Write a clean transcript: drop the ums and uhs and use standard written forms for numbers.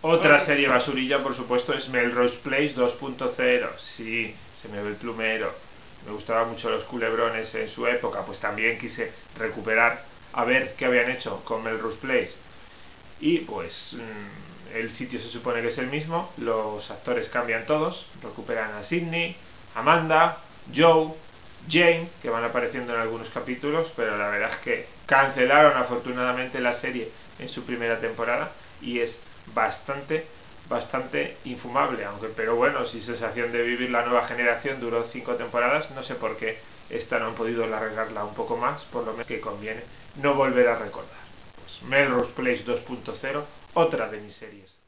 Otra serie basurilla, por supuesto, es Melrose Place 2.0. Sí, se me ve el plumero. Me gustaban mucho los culebrones en su época, pues también quise recuperar a ver qué habían hecho con Melrose Place. Y pues el sitio se supone que es el mismo, los actores cambian todos, recuperan a Sidney, Amanda, Joe, Jane, que van apareciendo en algunos capítulos, pero la verdad es que cancelaron afortunadamente la serie en su primera temporada y es bastante infumable, pero bueno, si Sensación de Vivir la nueva generación duró 5 temporadas, no sé por qué esta no han podido alargarla un poco más, por lo menos que conviene no volver a recordar. Pues Melrose Place 2.0, otra de mis series.